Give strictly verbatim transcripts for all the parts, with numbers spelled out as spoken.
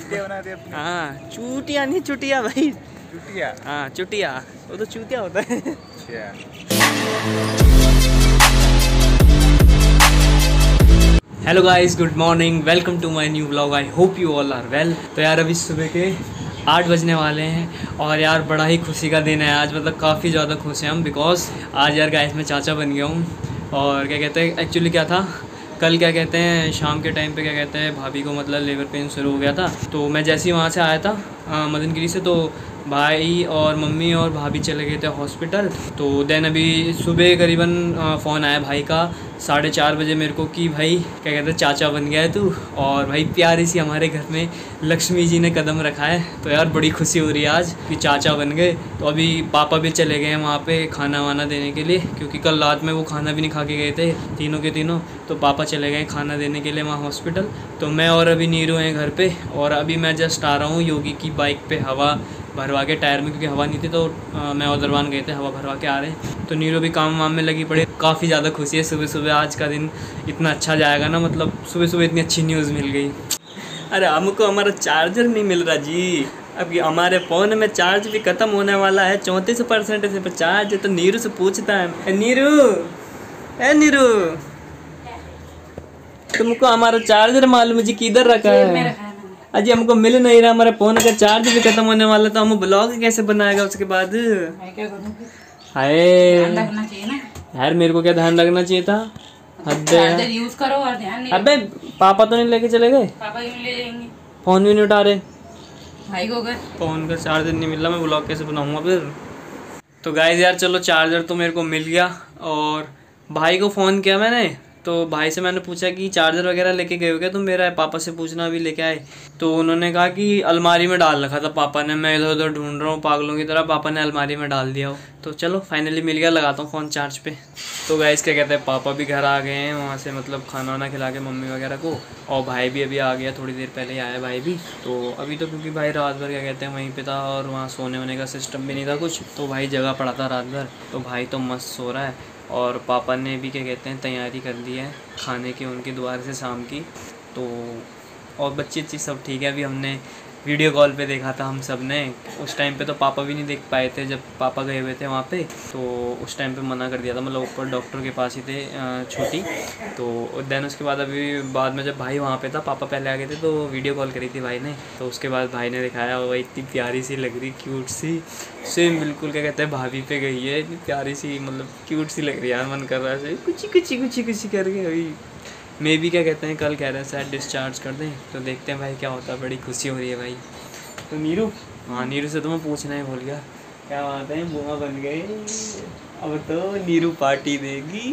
हाँ चूटिया नहीं चुटिया भाई, चुटिया। हाँ चुटिया, वो तो चूतिया होता है। Hello guys, good morning, welcome to my new vlog. I hope you all are well. तो यार अभी सुबह के आठ बजने वाले हैं और यार बड़ा ही खुशी का दिन है आज, मतलब काफ़ी ज़्यादा खुश हैं हम बिकॉज आज यार गाइस मैं चाचा बन गया हूँ। और क्या कहते हैं, एक्चुअली क्या था, कल क्या कहते हैं शाम के टाइम पे क्या कहते हैं भाभी को मतलब लेबर पेन शुरू हो गया था। तो मैं जैसे ही वहाँ से आया था मदनगिरी से, तो भाई और मम्मी और भाभी चले गए थे हॉस्पिटल। तो देन अभी सुबह करीबन फ़ोन आया भाई का साढ़े चार बजे मेरे को कि भाई क्या कहते हैं चाचा बन गया है तू। और भाई प्यारी सी हमारे घर में लक्ष्मी जी ने कदम रखा है। तो यार बड़ी खुशी हो रही है आज कि चाचा बन गए। तो अभी पापा भी चले गए हैं वहाँ पे खाना वाना देने के लिए, क्योंकि कल रात में वो खाना भी नहीं खा के गए थे तीनों के तीनों। तो पापा चले गए खाना देने के लिए वहाँ हॉस्पिटल। तो मैं और अभी नीरू हैं घर पे। और अभी मैं जस्ट आ रहा हूँ योगी की बाइक पे हवा भरवा के टायर में, क्योंकि हवा नहीं थी। तो आ, मैं और दरवान गए थे, हवा भरवा के आ रहे हैं। तो नीरू भी काम वाम में लगी पड़ी। काफ़ी ज़्यादा खुशी है, सुबह सुबह आज का दिन इतना अच्छा जाएगा ना, मतलब सुबह सुबह इतनी अच्छी न्यूज़ मिल गई। अरे हमको हमारा चार्जर नहीं मिल रहा जी। अब हमारे फ़ोन में चार्ज भी ख़त्म होने वाला है, चौंतीस परसेंट से चार्ज। तो नीरू से पूछता है, नीरू ए नीरू तुमको हमारा चार्जर मालूम जी किधर रखा है? अजी हमको मिल नहीं रहा, हमारे फोन का चार्ज भी खत्म होने वाला। तो हम ब्लॉग कैसे बनाएगा उसके बाद? हाय यार मेरे को क्या ध्यान रखना चाहिए था? चार्जर यूज करो और ध्यान नहीं। अबे पापा तो नहीं लेके चले गए? पापा क्यों ले जाएंगे? फोन भी नहीं उठा रहे भाई को, अगर फोन का चार्जर नहीं मिल रहा मैं ब्लॉग कैसे बनाऊंगा फिर? तो गाइस यार चलो चार्जर तो मेरे को मिल गया। और भाई को फ़ोन किया मैंने, तो भाई से मैंने पूछा कि चार्जर वगैरह लेके गए हो क्या तुम? मेरा पापा से पूछना अभी लेके आए। तो उन्होंने कहा कि अलमारी में डाल रखा था पापा ने, मैं इधर उधर ढूंढ रहा हूँ पागलों की तरह, पापा ने अलमारी में डाल दिया हो। तो चलो फाइनली मिल गया, लगाता हूँ फ़ोन चार्ज पे। तो गाइस क्या कहते हैं पापा भी घर आ गए हैं वहाँ से, मतलब खाना वाना खिला के मम्मी वगैरह को। और भाई भी अभी आ गया, थोड़ी देर पहले ही आया भाई भी। तो अभी तो क्योंकि भाई रात भर क्या कहते हैं वहीं पे था और वहाँ सोने वोने का सिस्टम भी नहीं था कुछ, तो भाई जगह पड़ा था रात भर। तो भाई तो मस्त सो रहा है। और पापा ने भी क्या कहते हैं तैयारी कर दी है खाने की उनके द्वार से शाम की। तो और बच्चे अच्छी सब ठीक है। अभी हमने वीडियो कॉल पे देखा था हम सब ने। उस टाइम पे तो पापा भी नहीं देख पाए थे जब पापा गए हुए थे वहाँ पे। तो उस टाइम पे मना कर दिया था, मतलब ऊपर डॉक्टर के पास ही थे छोटी। तो देन उसके बाद अभी बाद में जब भाई वहाँ पे था, पापा पहले आ गए थे, तो वीडियो कॉल करी थी भाई ने। तो उसके बाद भाई ने दिखाया, वो इतनी प्यारी सी लग रही, क्यूट सी, सेम बिल्कुल क्या कहते हैं भाभी पे गई है, इतनी प्यारी सी, मतलब क्यूट सी लग रही है यार। मन कर रहा है कुछ कुछ कुछ कुछ करके। अभी मे भी क्या कहते हैं कल कह रहे हैं शायद डिस्चार्ज कर दें। तो देखते हैं भाई क्या होता है, बड़ी खुशी हो रही है भाई। तो नीरू, हाँ नीरू से तो मैं पूछना ही भूल गया, क्या बात है बुआ बन गए? अब तो नीरू पार्टी देगी।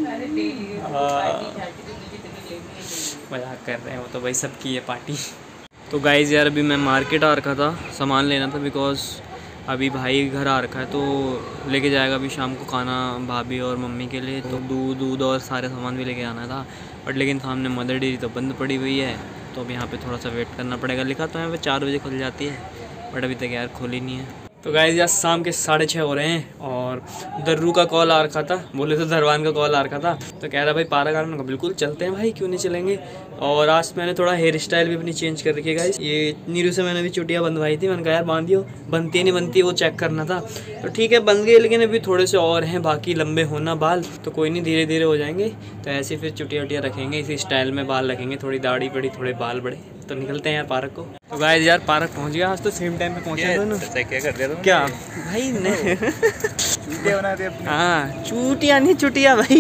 मजाक कर रहे हैं, वो तो भाई सबकी है पार्टी। तो गाइज़ यार अभी मैं मार्केट आ रखा था, सामान लेना था बिकॉज अभी भाई घर आ रखा है। तो लेके जाएगा अभी शाम को खाना भाभी और मम्मी के लिए। तो दूध दूध और सारे सामान भी लेके आना था, बट लेकिन सामने मदर डेयरी तो बंद पड़ी हुई है। तो अब यहाँ पे थोड़ा सा वेट करना पड़ेगा। लिखा तो यहाँ पे चार बजे खुल जाती है, बट अभी तक यार खुली नहीं है। तो गाइस यार शाम के साढ़े छः हो रहे हैं और दर्रू का कॉल आ रखा था, बोले तो दरवान का कॉल आ रखा था। तो कह रहा भाई पारा गार्डन का, बिल्कुल चलते हैं भाई, क्यों नहीं चलेंगे। और आज मैंने थोड़ा हेयर स्टाइल भी अपनी चेंज कर रखी है गाइस। ये नीरू से मैंने भी चुटिया बंधवाई थी, मैंने कहा यार बांधियो, बनती नहीं बनती वो चेक करना था। तो ठीक है बन गई, लेकिन अभी थोड़े से और हैं बाकी लंबे होना बाल। तो कोई नहीं, धीरे धीरे हो जाएंगे। तो ऐसे फिर चुटिया वुटिया रखेंगे, इसी स्टाइल में बाल रखेंगे, थोड़ी दाढ़ी बड़ी थोड़े बाल बड़े। तो निकलते हैं यार पार्क को। तो गाइस यार पार्क पहुंच गया आज, तो सेम टाइम पे पहुंचे दोनों। क्या कर दिया तुमने? क्या भाई ने चूटिया बना दिया अपने? हाँ चूटिया नहीं चुटिया भाई।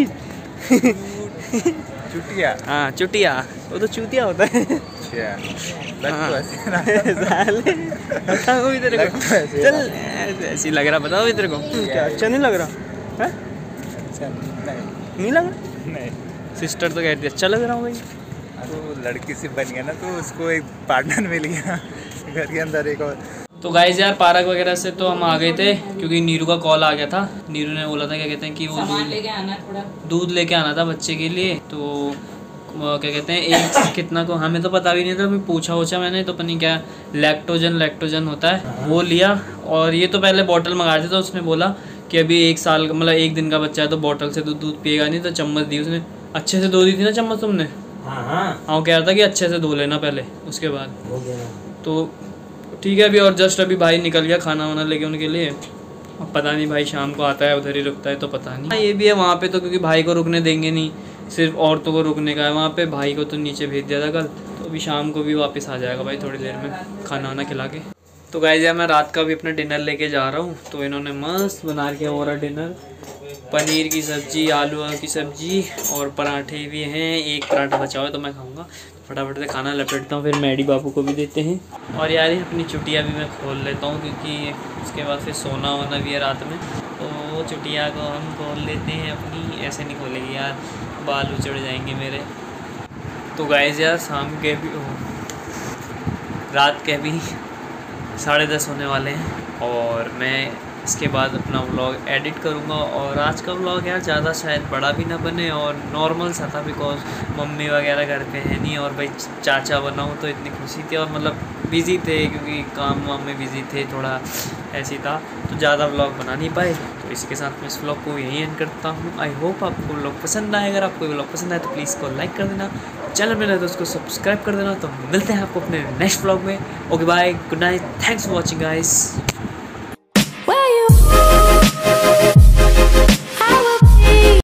चुटिया, हाँ चुटिया, वो तो चूतिया होता है। बताओ तेरे को, चल ऐसी लग रहा, बताओ तेरे को क्या अच्छा नहीं लग रहा है? अच्छा नहीं लग रहा? नहीं, सिस्टर तो कहती अच्छा लग रहा हूँ भाई। तो लड़की से बन गया ना, तो उसको एक पार्टनर मिल गया घर के अंदर एक और। तो गाइस यार पार्क वगैरह से तो हम आ गए थे, क्योंकि नीरू का कॉल आ गया था। नीरू ने बोला था क्या कहते हैं कि वो दूध लेके आना, थोड़ा दूध लेके आना था बच्चे के लिए। तो क्या कहते हैं एक कितना को हमें तो पता भी नहीं था, मैं पूछा वूछा मैंने, तो पता नहीं क्या लैक्टोजन लैक्टोजन होता है वो लिया। और ये तो पहले बॉटल मंगाए थे, तो उसने बोला कि अभी एक साल मतलब एक दिन का बच्चा है तो बॉटल से दूध दूध पिएगा नहीं। तो चम्मच दी उसने, अच्छे से दो दी थी ना चम्मच तुमने? हाँ हाँ हाँ कह रहा था कि अच्छे से धो लेना पहले, उसके बाद हो गया तो ठीक है। अभी और जस्ट अभी भाई निकल गया खाना वाना लेके उनके लिए। अब पता नहीं भाई शाम को आता है उधर ही रुकता है तो पता नहीं। ये भी है वहाँ पे तो, क्योंकि भाई को रुकने देंगे नहीं, सिर्फ औरतों को रुकने का है वहाँ पे। भाई को तो नीचे भेज दिया था कल, तो अभी शाम को भी वापस आ जाएगा भाई थोड़ी देर में खाना वाना खिला के। तो गाइस यार मैं रात का भी अपना डिनर लेके जा रहा हूँ। तो इन्होंने मस्त बना के हो रहा डिनर, पनीर की सब्ज़ी, आलू की सब्ज़ी और पराठे भी हैं। एक पराठा बचा हुआ है तो मैं खाऊंगा। फटाफट से खाना लपेटता हूँ, फिर मैडी बापू को भी देते हैं। और यार ये अपनी चुटिया भी मैं खोल लेता हूँ, क्योंकि उसके बाद फिर सोना वोना भी है रात में, तो चुटिया को हम खोल लेते हैं अपनी। ऐसे नहीं खोलेगी यार, बाल उचड़ जाएंगे मेरे। तो गाइस यार शाम के भी रात के भी साढ़े दस होने वाले हैं और मैं इसके बाद अपना व्लॉग एडिट करूँगा। और आज का व्लॉग यार ज़्यादा शायद बड़ा भी ना बने और नॉर्मल सा था, बिकॉज मम्मी वगैरह घर पे है नहीं और भाई चाचा बनाऊँ तो इतनी खुशी थी। और मतलब बिज़ी थे क्योंकि काम वाम में बिज़ी थे, थोड़ा ऐसी था, तो ज़्यादा व्लॉग बना नहीं पाए। तो इसके साथ मैं इस व्लॉग को यहीं एंड करता हूँ। आई होप आपको व्लॉग पसंद आए। अगर आपको व्लॉग पसंद आए तो प्लीज़ इसको लाइक कर देना, चैनल में नहीं तो उसको सब्सक्राइब कर देना। तो मिलते हैं आपको अपने नेक्स्ट व्लॉग में। Okay bye, good night, thanks for watching guys.